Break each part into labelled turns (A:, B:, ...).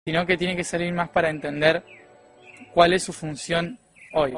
A: sino que tiene que servir más para entender cuál es su función hoy.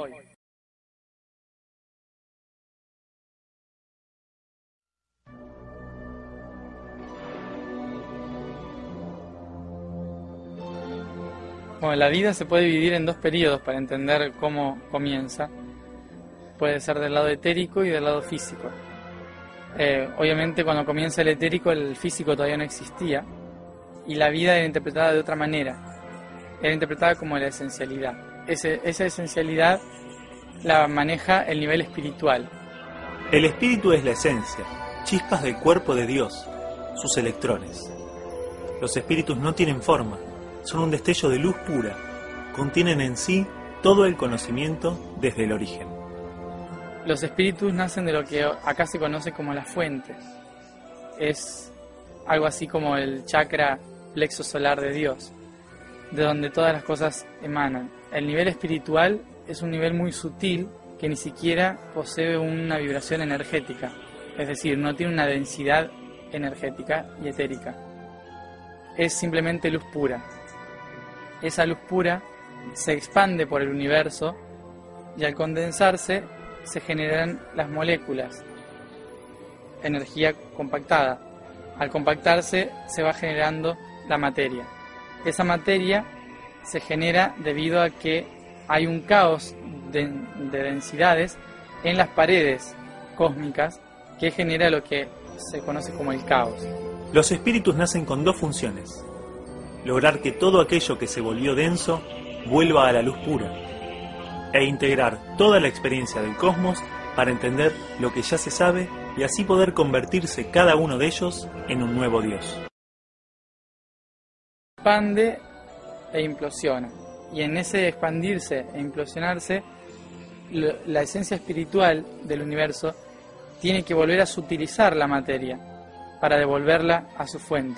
A: Bueno, la vida se puede dividir en dos periodos para entender cómo comienza. Puede ser del lado etérico y del lado físico. Obviamente cuando comienza el etérico, el físico todavía no existía y la vida era interpretada de otra manera. Era interpretada como la esencialidad. Esa esencialidad la maneja el nivel espiritual.
B: El espíritu es la esencia, chispas del cuerpo de Dios, sus electrones. Los espíritus no tienen forma, son un destello de luz pura, contienen en sí todo el conocimiento desde el origen.
A: Los espíritus nacen de lo que acá se conoce como la fuente. Es algo así como el chakra plexo solar de Dios, de donde todas las cosas emanan. El nivel espiritual es un nivel muy sutil que ni siquiera posee una vibración energética, es decir, no tiene una densidad energética y etérica. Es simplemente luz pura. Esa luz pura se expande por el universo y al condensarse se generan las moléculas, energía compactada. Al compactarse se va generando la materia. Esa materia se genera debido a que hay un caos de densidades en las paredes cósmicas que genera lo que se conoce como el caos.
B: Los espíritus nacen con dos funciones: lograr que todo aquello que se volvió denso vuelva a la luz pura, e integrar toda la experiencia del cosmos para entender lo que ya se sabe y así poder convertirse cada uno de ellos en un nuevo Dios.
A: Expande e implosiona, y en ese expandirse e implosionarse, la esencia espiritual del universo tiene que volver a sutilizar la materia para devolverla a su fuente.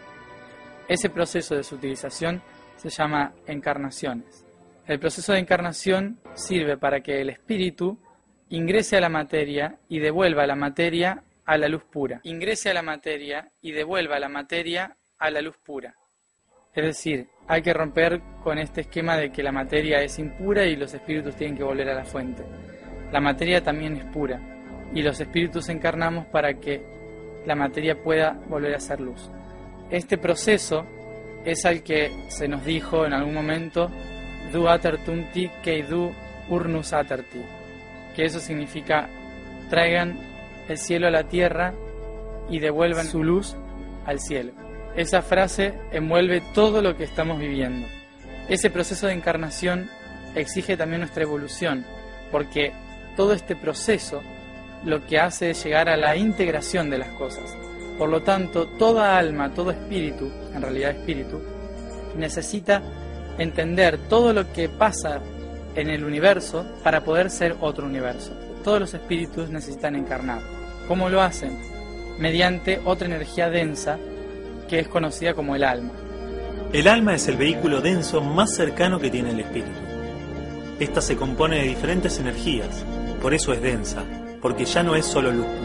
A: Ese proceso de sutilización se llama encarnaciones. El proceso de encarnación sirve para que el espíritu ingrese a la materia y devuelva la materia a la luz pura. Ingrese a la materia y devuelva la materia a la luz pura. Es decir, hay que romper con este esquema de que la materia es impura y los espíritus tienen que volver a la fuente. La materia también es pura y los espíritus encarnamos para que la materia pueda volver a ser luz. Este proceso es al que se nos dijo en algún momento Du atertunti kei du urnus aterti, que eso significa traigan el cielo a la tierra y devuelvan su luz al cielo. Esa frase envuelve todo lo que estamos viviendo. Ese proceso de encarnación exige también nuestra evolución, porque todo este proceso lo que hace es llegar a la integración de las cosas. Por lo tanto, toda alma, todo espíritu, en realidad espíritu, necesita entender todo lo que pasa en el universo para poder ser otro universo. Todos los espíritus necesitan encarnar. ¿Cómo lo hacen? Mediante otra energía densa que es conocida como el alma.
B: El alma es el vehículo denso más cercano que tiene el espíritu. Esta se compone de diferentes energías, por eso es densa, porque ya no es solo luz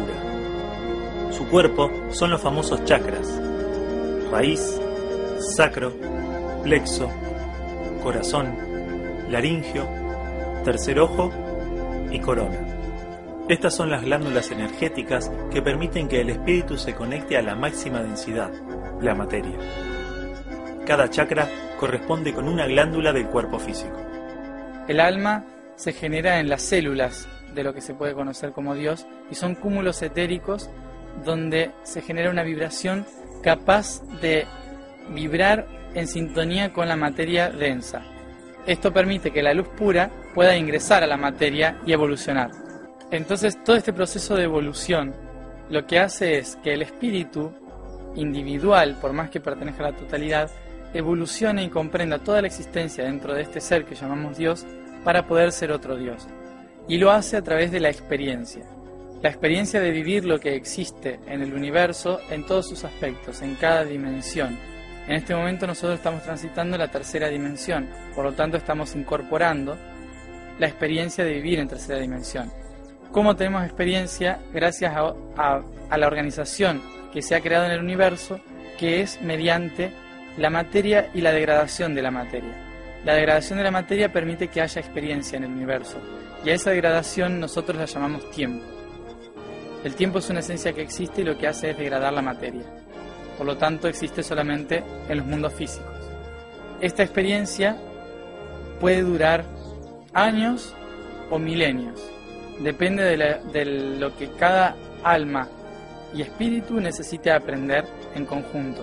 B: pura. Su cuerpo son los famosos chakras: raíz, sacro, plexo, corazón, laringio, tercer ojo y corona. Estas son las glándulas energéticas que permiten que el espíritu se conecte a la máxima densidad, la materia. Cada chakra corresponde con una glándula del cuerpo físico.
A: El alma se genera en las células de lo que se puede conocer como Dios y son cúmulos etéricos donde se genera una vibración capaz de vibrar en sintonía con la materia densa. Esto permite que la luz pura pueda ingresar a la materia y evolucionar. Entonces, todo este proceso de evolución lo que hace es que el espíritu individual, por más que pertenezca a la totalidad, evolucione y comprenda toda la existencia dentro de este ser que llamamos Dios para poder ser otro Dios. Y lo hace a través de la experiencia de vivir lo que existe en el universo en todos sus aspectos, en cada dimensión. En este momento nosotros estamos transitando la tercera dimensión, por lo tanto estamos incorporando la experiencia de vivir en tercera dimensión. ¿Cómo tenemos experiencia? Gracias a la organización que se ha creado en el universo, que es mediante la materia y la degradación de la materia. La degradación de la materia permite que haya experiencia en el universo, y a esa degradación nosotros la llamamos tiempo. El tiempo es una esencia que existe y lo que hace es degradar la materia. Por lo tanto, existe solamente en los mundos físicos. Esta experiencia puede durar años o milenios. Depende de lo que cada alma y espíritu necesite aprender en conjunto.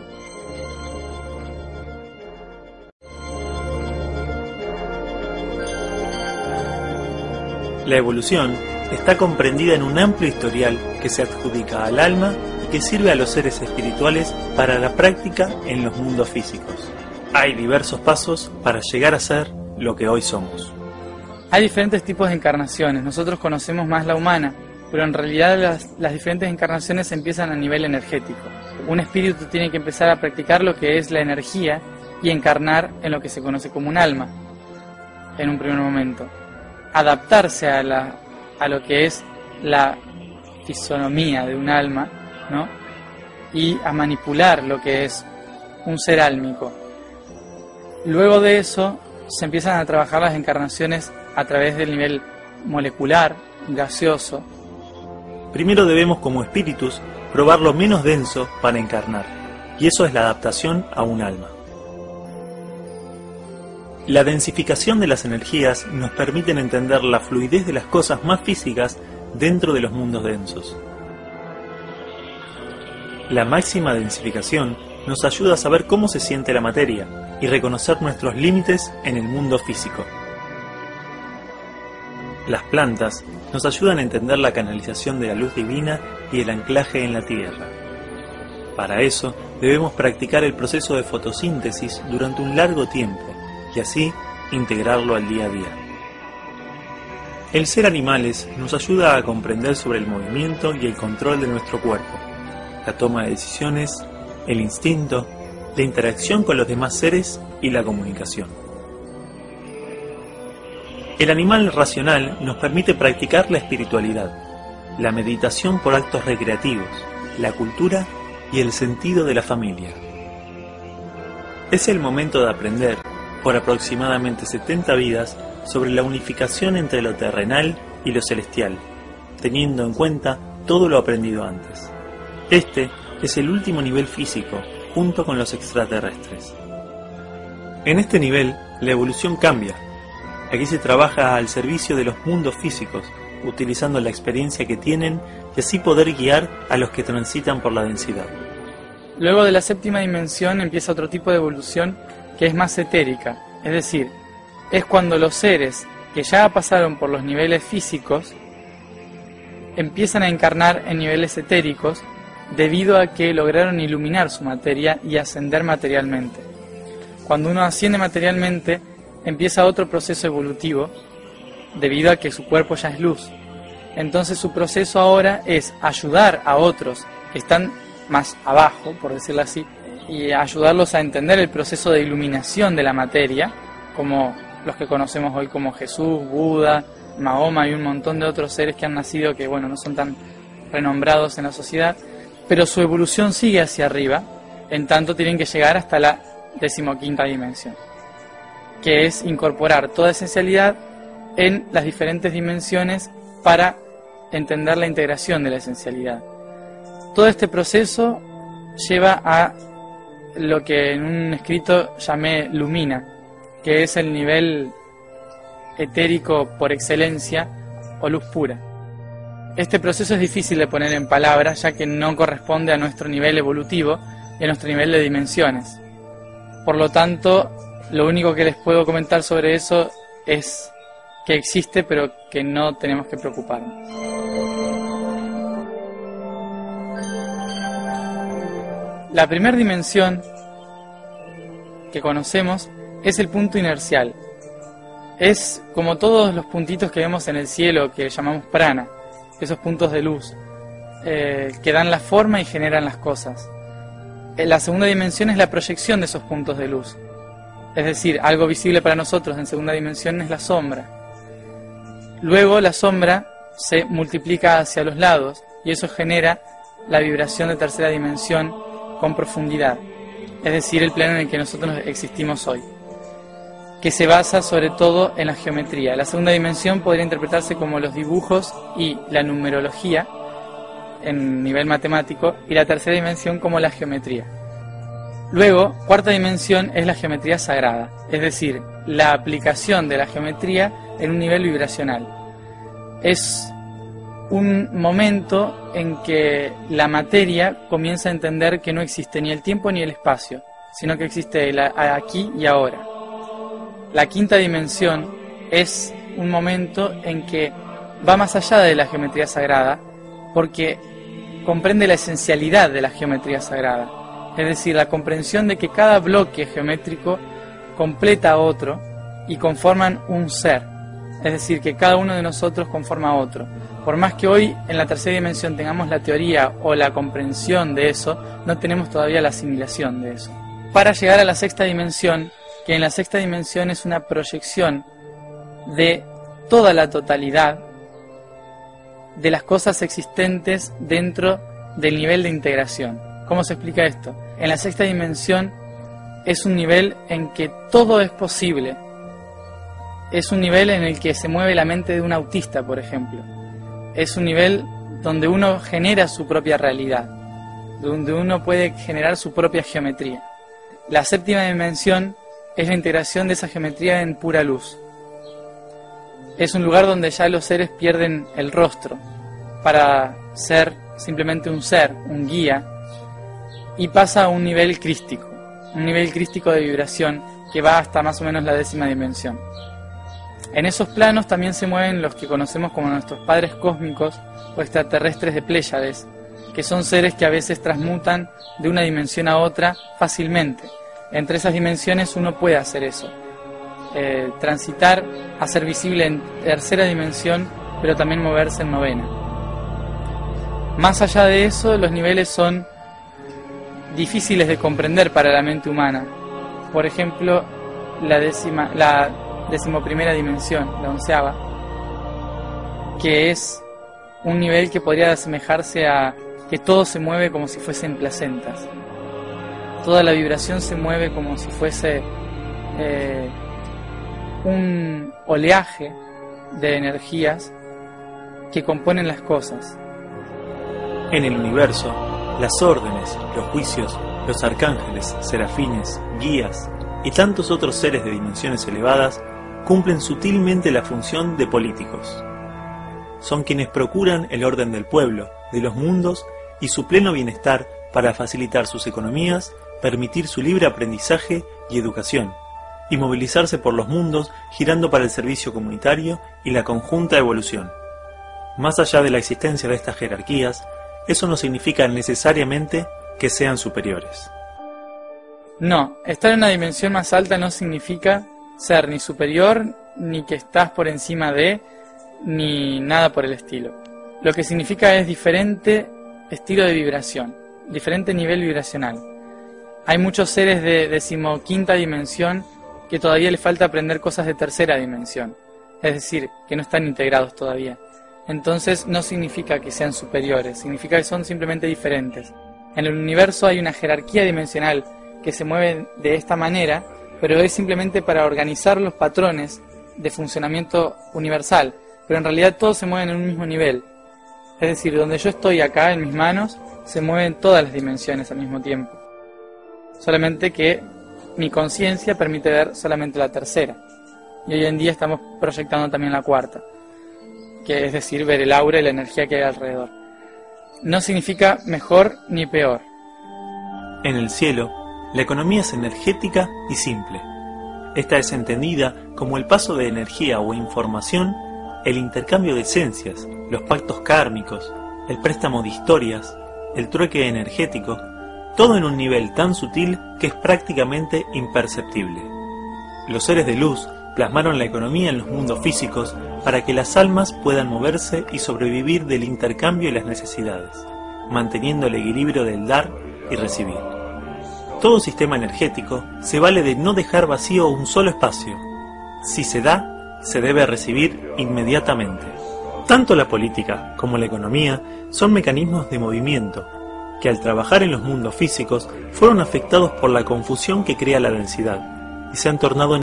B: La evolución está comprendida en un amplio historial que se adjudica al alma y que sirve a los seres espirituales para la práctica en los mundos físicos. Hay diversos pasos para llegar a ser lo que hoy somos.
A: Hay diferentes tipos de encarnaciones. Nosotros conocemos más la humana, pero en realidad las diferentes encarnaciones empiezan a nivel energético. Un espíritu tiene que empezar a practicar lo que es la energía y encarnar en lo que se conoce como un alma, en un primer momento. Adaptarse a lo que es la fisonomía de un alma, ¿no? Y a manipular lo que es un ser álmico. Luego de eso se empiezan a trabajar las encarnaciones a través del nivel molecular, gaseoso.
B: Primero debemos como espíritus probar lo menos denso para encarnar, y eso es la adaptación a un alma. La densificación de las energías nos permite entender la fluidez de las cosas más físicas dentro de los mundos densos. La máxima densificación nos ayuda a saber cómo se siente la materia y reconocer nuestros límites en el mundo físico. Las plantas nos ayudan a entender la canalización de la luz divina y el anclaje en la tierra. Para eso debemos practicar el proceso de fotosíntesis durante un largo tiempo y así integrarlo al día a día. El ser animales nos ayuda a comprender sobre el movimiento y el control de nuestro cuerpo, la toma de decisiones, el instinto, la interacción con los demás seres y la comunicación. El animal racional nos permite practicar la espiritualidad, la meditación por actos recreativos, la cultura y el sentido de la familia. Es el momento de aprender, por aproximadamente 70 vidas, sobre la unificación entre lo terrenal y lo celestial, teniendo en cuenta todo lo aprendido antes. Este es el último nivel físico, junto con los extraterrestres. En este nivel, la evolución cambia. Aquí se trabaja al servicio de los mundos físicos, utilizando la experiencia que tienen y así poder guiar a los que transitan por la densidad.
A: Luego de la séptima dimensión empieza otro tipo de evolución que es más etérica, es decir, es cuando los seres que ya pasaron por los niveles físicos empiezan a encarnar en niveles etéricos debido a que lograron iluminar su materia y ascender materialmente. Cuando uno asciende materialmente, empieza otro proceso evolutivo debido a que su cuerpo ya es luz. Entonces su proceso ahora es ayudar a otros que están más abajo, por decirlo así, y ayudarlos a entender el proceso de iluminación de la materia, como los que conocemos hoy como Jesús, Buda, Mahoma y un montón de otros seres que han nacido que, bueno, no son tan renombrados en la sociedad, pero su evolución sigue hacia arriba, en tanto tienen que llegar hasta la 15ª dimensión, que es incorporar toda esencialidad en las diferentes dimensiones para entender la integración de la esencialidad. Todo este proceso lleva a lo que en un escrito llamé lumina, que es el nivel etérico por excelencia o luz pura. Este proceso es difícil de poner en palabras, ya que no corresponde a nuestro nivel evolutivo y a nuestro nivel de dimensiones. Por lo tanto, lo único que les puedo comentar sobre eso es que existe, pero que no tenemos que preocuparnos. La primera dimensión que conocemos es el punto inercial. Es como todos los puntitos que vemos en el cielo, que llamamos prana, esos puntos de luz, que dan la forma y generan las cosas. La segunda dimensión es la proyección de esos puntos de luz. Es decir, algo visible para nosotros en segunda dimensión es la sombra. Luego la sombra se multiplica hacia los lados y eso genera la vibración de tercera dimensión con profundidad. es decir, el plano en el que nosotros existimos hoy, que se basa sobre todo en la geometría. La segunda dimensión podría interpretarse como los dibujos y la numerología en nivel matemático, y la tercera dimensión como la geometría. Luego, cuarta dimensión es la geometría sagrada, es decir, la aplicación de la geometría en un nivel vibracional. Es un momento en que la materia comienza a entender que no existe ni el tiempo ni el espacio, sino que existe el aquí y ahora. La quinta dimensión es un momento en que va más allá de la geometría sagrada, porque comprende la esencialidad de la geometría sagrada, es decir, la comprensión de que cada bloque geométrico completa a otro y conforman un ser, es decir, que cada uno de nosotros conforma a otro. Por más que hoy en la tercera dimensión tengamos la teoría o la comprensión de eso, no tenemos todavía la asimilación de eso. Para llegar a la sexta dimensión, que en la sexta dimensión es una proyección de toda la totalidad de las cosas existentes dentro del nivel de integración. ¿Cómo se explica esto? En la sexta dimensión es un nivel en que todo es posible. Es un nivel en el que se mueve la mente de un autista, por ejemplo. Es un nivel donde uno genera su propia realidad, donde uno puede generar su propia geometría. La séptima dimensión es la integración de esa geometría en pura luz. Es un lugar donde ya los seres pierden el rostro para ser simplemente un ser, un guía, y pasa a un nivel crístico de vibración que va hasta más o menos la décima dimensión. En esos planos también se mueven los que conocemos como nuestros padres cósmicos o extraterrestres de Pléyades, que son seres que a veces transmutan de una dimensión a otra fácilmente. Entre esas dimensiones uno puede hacer eso, transitar, hacer visible en tercera dimensión, pero también moverse en novena. Más allá de eso, los niveles son difíciles de comprender para la mente humana. Por ejemplo, la decimoprimera dimensión, la onceava, que es un nivel que podría asemejarse a que todo se mueve como si fuesen placentas. Toda la vibración se mueve como si fuese un oleaje de energías que componen las cosas.
B: En el universo, las órdenes, los juicios, los arcángeles, serafines, guías y tantos otros seres de dimensiones elevadas cumplen sutilmente la función de políticos. Son quienes procuran el orden del pueblo, de los mundos y su pleno bienestar para facilitar sus economías, permitir su libre aprendizaje y educación, y movilizarse por los mundos girando para el servicio comunitario y la conjunta evolución. Más allá de la existencia de estas jerarquías, eso no significa necesariamente que sean superiores.
A: No, estar en una dimensión más alta no significa ser ni superior, ni que estás por encima de, ni nada por el estilo. Lo que significa es diferente estilo de vibración, diferente nivel vibracional. Hay muchos seres de decimoquinta dimensión que todavía les falta aprender cosas de tercera dimensión, es decir, que no están integrados todavía. Entonces no significa que sean superiores, significa que son simplemente diferentes. En el universo hay una jerarquía dimensional que se mueve de esta manera, pero es simplemente para organizar los patrones de funcionamiento universal, pero en realidad todos se mueven en un mismo nivel. Es decir, donde yo estoy acá en mis manos, se mueven todas las dimensiones al mismo tiempo. Solamente que mi conciencia permite ver solamente la tercera. Y hoy en día estamos proyectando también la cuarta, que es decir, ver el aura y la energía que hay alrededor. No significa mejor ni peor.
B: En el cielo, la economía es energética y simple. Esta es entendida como el paso de energía o información, el intercambio de esencias, los pactos kármicos, el préstamo de historias, el trueque energético, todo en un nivel tan sutil que es prácticamente imperceptible. Los seres de luz plasmaron la economía en los mundos físicos para que las almas puedan moverse y sobrevivir del intercambio y las necesidades, manteniendo el equilibrio del dar y recibir. Todo sistema energético se vale de no dejar vacío un solo espacio. Si se da, se debe recibir inmediatamente. Tanto la política como la economía son mecanismos de movimiento, que al trabajar en los mundos físicos fueron afectados por la confusión que crea la densidad y se han tornado